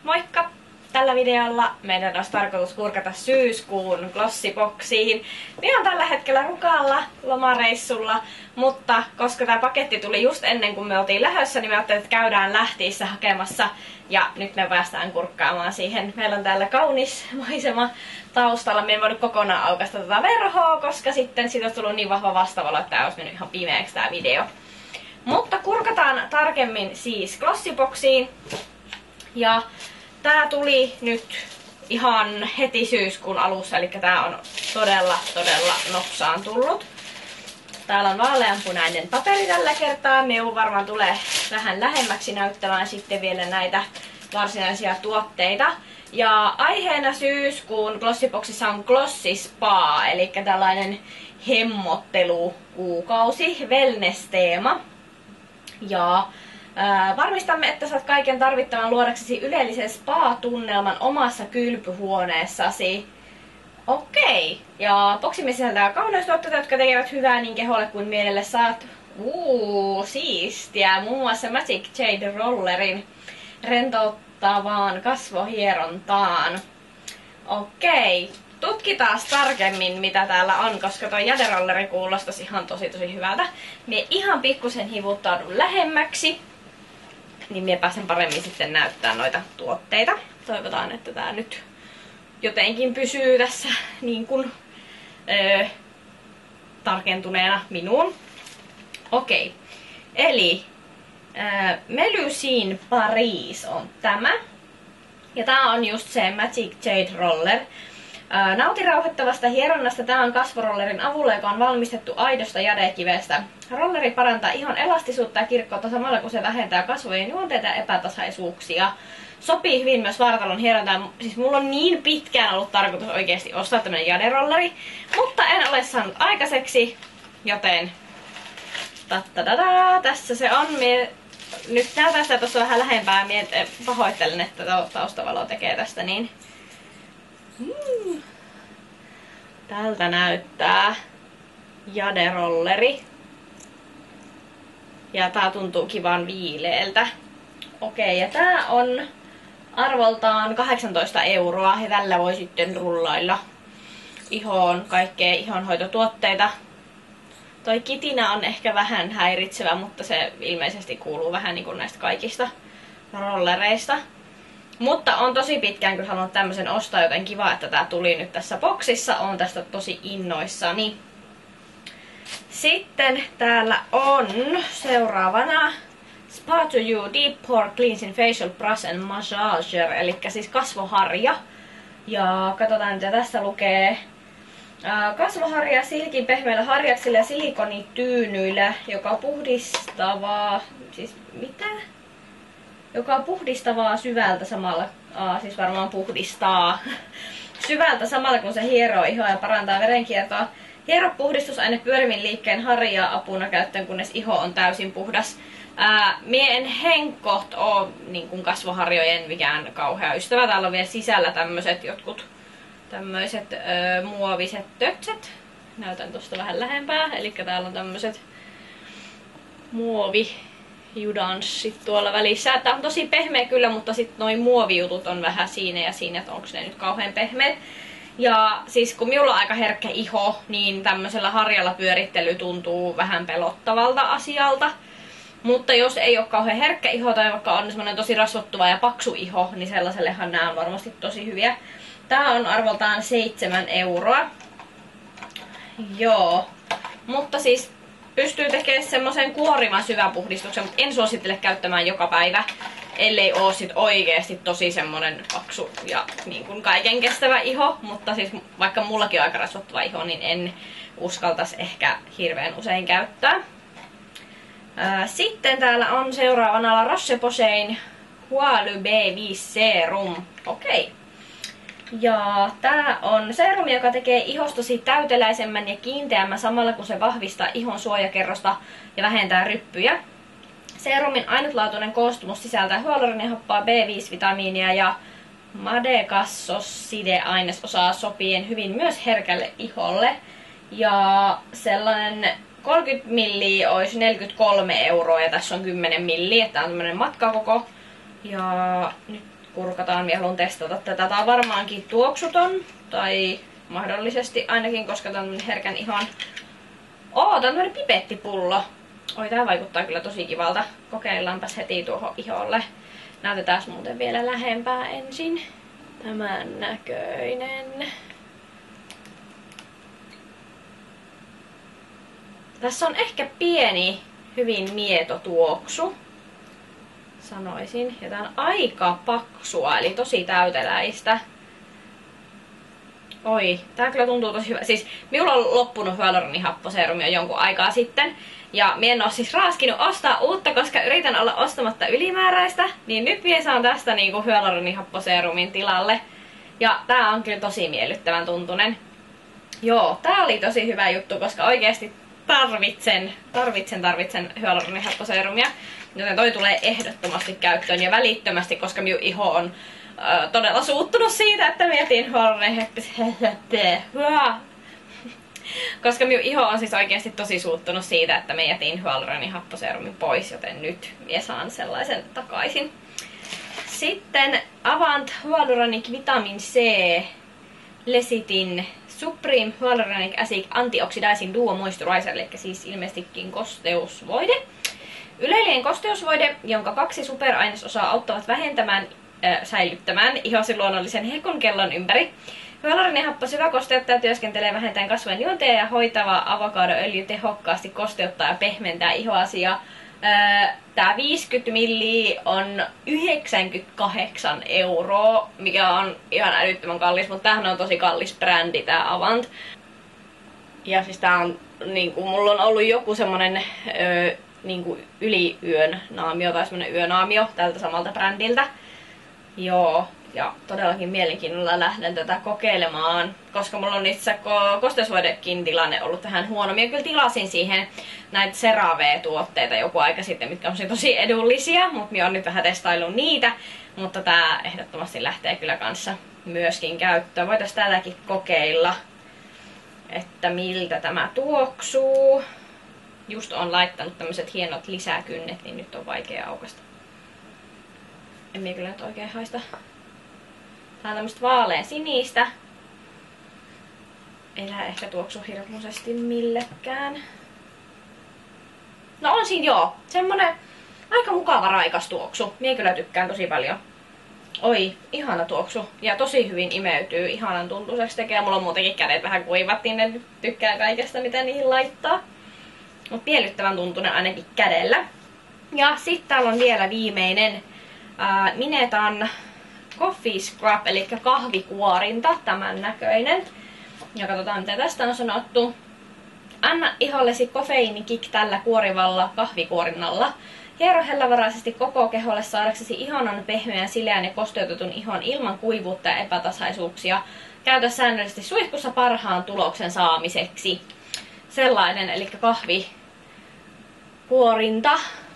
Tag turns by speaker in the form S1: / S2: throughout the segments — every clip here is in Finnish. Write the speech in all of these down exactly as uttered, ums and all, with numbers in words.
S1: Moikka! Tällä videolla meidän olisi tarkoitus kurkata syyskuun glossiboksiin. Minä olen tällä hetkellä Rukalla lomareissulla, mutta koska tämä paketti tuli just ennen kuin me oltiin lähdössä, niin me ajattelin, että käydään Lähtiissä hakemassa. Ja nyt me päästään kurkkaamaan siihen. Meillä on täällä kaunis maisema taustalla. Me en voinut kokonaan aukaista tätä verhoa, koska sitten siitä olisi tullut niin vahva vastavalo, että tämä olisi mennyt ihan pimeäksi tämä video. Mutta kurkataan tarkemmin siis glossiboksiin. Ja tää tuli nyt ihan heti syyskuun alussa, eli tää on todella, todella nopsaan tullut. Täällä on vaaleanpunainen paperi tällä kertaa. Meu varmaan tulee vähän lähemmäksi näyttämään sitten vielä näitä varsinaisia tuotteita. Ja aiheena syyskuun glossiboksissa on Glossy Spa, eli tällainen hemmottelukuukausi, wellness-teema. Ja Ää, varmistamme, että saat kaiken tarvittavan luodaksesi ylellisen spa-tunnelman omassa kylpyhuoneessasi. Okei. Ja boksimme sisältää kauneustuotteita, jotka tekevät hyvää niin keholle kuin mielelle. Saat uuu, siistiä. Muun muassa Magic Jade Rollerin rentouttavaan kasvohierontaan. Okei. Tutkitaan tarkemmin mitä täällä on, koska toi jaderolleri kuulostaisi ihan tosi tosi hyvältä. Mie ihan pikkusen hivuttaudun lähemmäksi, niin mie pääsen paremmin sitten näyttää noita tuotteita. Toivotaan, että tää nyt jotenkin pysyy tässä niin kuin öö, tarkentuneena minuun. Okei. Eli öö, Melusine Paris on tämä. Ja tää on just se Magic Jade Roller. Nauti rauhoittavasta hieronnasta. Tämä on kasvorollerin avulla, joka on valmistettu aidosta jadekivestä. Rolleri parantaa ihon elastisuutta ja kirkkoutta samalla kun se vähentää kasvojen juonteita ja epätasaisuuksia. Sopii hyvin myös vartalon hierontaan. Siis mulla on niin pitkään ollut tarkoitus oikeasti ostaa tämmönen jaderolleri, mutta en ole saanut aikaiseksi, joten tattadadaa, tässä se on. Mie nyt näytän sitä tuossa vähän lähempää. Mie pahoittelen, että taustavalo tekee tästä niin. Hmm. Tältä näyttää jaderolleri. Ja tää tuntuu kivan viileeltä. Okei, ja tää on arvoltaan kahdeksantoista euroa. Ja tällä voi sitten rullailla ihoon kaikkea ihonhoitotuotteita. Toi kitinä on ehkä vähän häiritsevä, mutta se ilmeisesti kuuluu vähän niin kuin näistä kaikista rollereista. Mutta on tosi pitkään kyllä halunnut tämmösen ostaa, joten kiva, että tää tuli nyt tässä boksissa. Oon tästä tosi innoissani. Sitten täällä on seuraavana Spa to You Deep Pore Cleansing Facial Brush and Massager, eli siis kasvoharja. Ja katsotaan mitä tässä lukee. Kasvoharja silkin pehmeillä harjaksilla ja silikonityynyillä, joka puhdistavaa, siis mitä? Joka on puhdistavaa syvältä samalla, aa, siis varmaan puhdistaa syvältä samalla kun se hieroo ihoa ja parantaa verenkiertoa. Hiero puhdistusaine pyörimin liikkeen harjaa apuna käyttöön, kunnes iho on täysin puhdas. Ää, mie en henkkoht oo niin kuin kasvoharjojen mikään kauhea ystävä. Täällä on vielä sisällä tämmöiset jotkut tämmöiset öö, muoviset tötset. Näytän tosta vähän lähempää. Eli täällä on tämmöiset muovi judanssit tuolla välissä. Tää on tosi pehmeä kyllä, mutta sit noin muovijutut on vähän siinä ja siinä, että onko ne nyt kauhean pehmeät. Ja siis kun minulla on aika herkkä iho, niin tämmöisellä harjalla pyörittely tuntuu vähän pelottavalta asialta. Mutta jos ei ole kauhean herkkä iho tai vaikka on semmoinen tosi rasvottuva ja paksu iho, niin sellaisellehan nämä on varmasti tosi hyviä. Tää on arvoltaan seitsemän euroa. Joo. Mutta siis pystyy tekemään semmoisen kuorivan syväpuhdistuksen, mutta en suosittele käyttämään joka päivä, ellei oo sit oikeesti tosi semmonen paksu ja niin kuin kaiken kestävä iho. Mutta siis vaikka mullakin on aika rasvattuva iho, niin en uskaltais ehkä hirveän usein käyttää. Ää, sitten täällä on seuraavana La Roche-Posain Hualu-B viisi Serum. Okei. Ja tää on serumi, joka tekee ihostasi täyteläisemmän ja kiinteämmän samalla kun se vahvistaa ihon suojakerrosta ja vähentää ryppyjä. Serumin ainutlaatuinen koostumus sisältää hyaluronihappaa, B viisi vitamiinia ja madekassosideainesosaa sopien hyvin myös herkälle iholle. Ja sellainen kolmekymmentä milliä olisi neljäkymmentäkolme euroa ja tässä on kymmenen milliä, että tää on tämmönen matkakoko. Ja nyt kurkataan. Minä haluan testata tätä. Tää on varmaankin tuoksuton. Tai mahdollisesti ainakin, koska tää on herkän ihon. Oo, tää on tämmönen pipettipullo. Oi, tää vaikuttaa kyllä tosi kivalta. Kokeillaanpas heti tuohon iholle. Näytetään muuten vielä lähempää ensin. Tämän näköinen. Tässä on ehkä pieni, hyvin mieto tuoksu, sanoisin. Ja tää on aika paksua, eli tosi täyteläistä. Oi, tää kyllä tuntuu tosi hyvä. Siis minulla on loppunut hyaluronihapposeerumia jonkun aikaa sitten. Ja minä en oo siis raaskinut ostaa uutta, koska yritän olla ostamatta ylimääräistä. Niin nyt minä saan tästä niinku hyaluronihapposeerumin tilalle. Ja tää on kyllä tosi miellyttävän tuntunen. Joo, tää oli tosi hyvä juttu, koska oikeesti tarvitsen, tarvitsen, tarvitsen hyaluronihapposeerumia. Joten toi tulee ehdottomasti käyttöön ja välittömästi, koska minun iho on ö, todella suuttunut siitä, että mietin hyaluronihapposeerumia. Koska minun iho on siis oikeasti tosi suuttunut siitä, että me jätin hyaluronihapposeerumin pois, joten nyt minä saan sellaisen takaisin. Sitten Avant Hyaluronic Vitamin C Lecithin Supreme Hyaluronic Acid Antioxidizing Duo Moisturizer, eli siis ilmeisestikin kosteusvoide. Yleinen kosteusvoide, jonka kaksi superainesosaa auttavat vähentämään, äh, säilyttämään ihosi luonnollisen hekon kellon ympäri. Hyaluronihappo syvä kosteuttaja työskentelee vähentäen kasvojen juonteja ja hoitava avokadoöljy tehokkaasti kosteuttaa ja pehmentää ihoasi. Ja, ää, tää viisikymmentä milliä on yhdeksänkymmentäkahdeksan euroa, mikä on ihan älyttömän kallis, mutta tämähän on tosi kallis brändi tää Avant. Ja siis tää on, niinku, mulla on ollut joku semmonen ö, niinku yliyön naamio tai semmonen yönaamio tältä samalta brändiltä. Joo. Ja todellakin mielenkiinnolla lähden tätä kokeilemaan, koska mulla on itse kosteusvoidekin tilanne ollut tähän huono. Minä kyllä tilasin siihen näitä CeraVe-tuotteita joku aika sitten, mitkä on tosi edullisia, mutta minä olen nyt vähän testaillut niitä. Mutta tää ehdottomasti lähtee kyllä kanssa myöskin käyttöön. Voitaisiin täälläkin kokeilla, että miltä tämä tuoksuu. Just on laittanut tämmöiset hienot lisäkynnet, niin nyt on vaikea aukasta. En minä kyllä nyt oikein haista. Tää on tämmöstä vaalean sinistä. Ei lähde ehkä tuoksu hirmuisesti millekään. No on siinä joo. Semmonen aika mukava raikas tuoksu. Mie kyllä tykkään tosi paljon. Oi, ihana tuoksu. Ja tosi hyvin imeytyy. Ihanan tuntuiseksi tekee. Mulla on muutenkin kädet vähän kuivat, niin en tykkää kaikesta mitä niihin laittaa. Mut miellyttävän tuntunen ainakin kädellä. Ja sitten täällä on vielä viimeinen ää, Minetan Coffee Scrub, eli kahvikuorinta, tämän näköinen. Ja katsotaan mitä tästä on sanottu. Anna ihollesi kofeiinikick tällä kuorivalla kahvikuorinnalla. Hiero hellävaraisesti koko keholle saadaksesi ihanan pehmeän, sileän ja kosteutetun ihon ilman kuivuutta ja epätasaisuuksia. Käytä säännöllisesti suihkussa parhaan tuloksen saamiseksi. Sellainen, eli kahvikuorinta.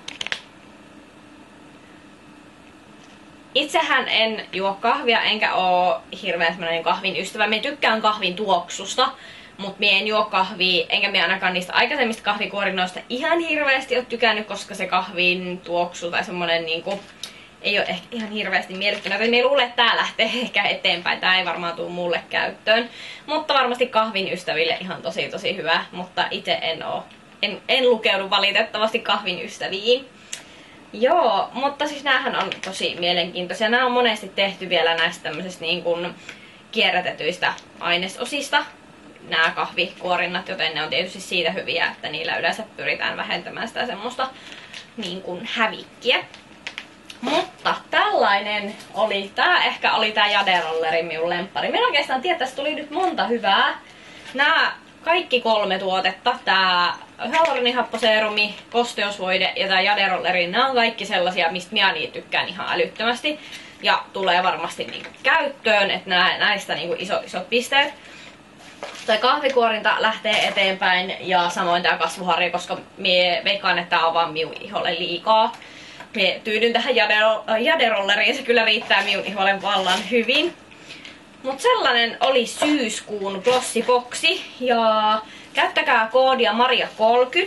S1: Itsehän en juo kahvia, enkä oo hirveän semmoinen kahvin ystävä. Mä tykkään kahvin tuoksusta, mutta mä en juo kahvia, enkä mä ainakaan niistä aikaisemmista kahvikuorinnoista ihan hirveästi ole tykännyt, koska se kahvin tuoksu tai semmonen niinku ei ole ehkä ihan hirveästi miellyttänyt. Joten mä luulen, että tää lähtee ehkä eteenpäin. Tää ei varmaan tuu mulle käyttöön. Mutta varmasti kahvin ystäville ihan tosi tosi hyvä, mutta itse en oo. En, en lukeudu valitettavasti kahvin ystäviin. Joo, mutta siis näähän on tosi mielenkiintoisia. Nämä on monesti tehty vielä näistä tämmöisistä niin kuin kierrätetyistä ainesosista, nämä kahvikuorinnat, joten ne on tietysti siitä hyviä, että niillä yleensä pyritään vähentämään sitä semmoista niin kuin hävikkiä. Mutta tällainen oli, tää ehkä oli tää Jade-rolleri minun lemppari. Minä oikeastaan tiedän, että tässä tuli nyt monta hyvää. Nämä kaikki kolme tuotetta, tää hyaluronihapposeerumi, kosteusvoide ja tää Jade-rolleri, nämä on kaikki sellaisia, mistä minä niitä tykkään ihan älyttömästi. Ja tulee varmasti niinku käyttöön, että nää, näistä niinku isot isot pisteet. Tää kahvikuorinta lähtee eteenpäin ja samoin tää kasvuharja, koska mie veikkaan, että tää on vaan minun iholle liikaa. Mie tyydyn tähän Jade-rolleriin, se kyllä riittää minun iholle vallan hyvin. Mut sellainen oli syyskuun glossiboksi ja käyttäkää koodia Maria kolmekymmentä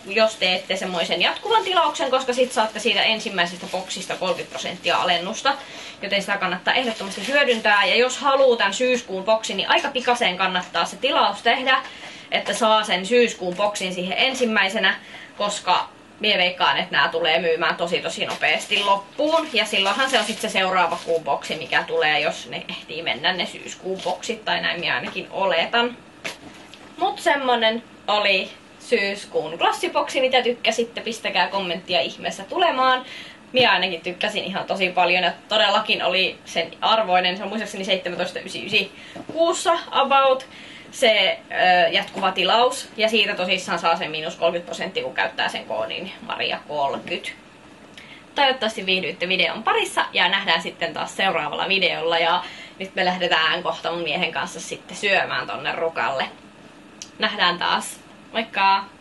S1: jos teette semmoisen jatkuvan tilauksen, koska sit saatte siitä ensimmäisestä boksista kolmekymmentä prosenttia alennusta, joten sitä kannattaa ehdottomasti hyödyntää. Ja jos haluaa tämän syyskuun boksin, niin aika pikaseen kannattaa se tilaus tehdä, että saa sen syyskuun boksin siihen ensimmäisenä, koska mie veikkaan, että nämä tulee myymään tosi tosi nopeasti loppuun. Ja silloinhan se on sitten se seuraava kuun boksi, mikä tulee, jos ne ehtii mennä ne syyskuun boksit, tai näin minä ainakin oletan. Mut semmonen oli syyskuun glossiboksi, mitä tykkäsitte, pistäkää kommenttia ihmeessä tulemaan. Minä ainakin tykkäsin ihan tosi paljon ja todellakin oli sen arvoinen, se on muistaakseni seitsemäntoista yhdeksänkymmentäyhdeksän kuussa about se ö, jatkuva tilaus. Ja siitä tosissaan saa sen miinus kolmekymmentä prosenttia, kun käyttää sen koodin Maria kolmekymmentä. Toivottavasti viihdyitte videon parissa ja nähdään sitten taas seuraavalla videolla. Ja nyt me lähdetään kohta mun miehen kanssa sitten syömään tonne Rukalle. Nähdään taas. Moikka!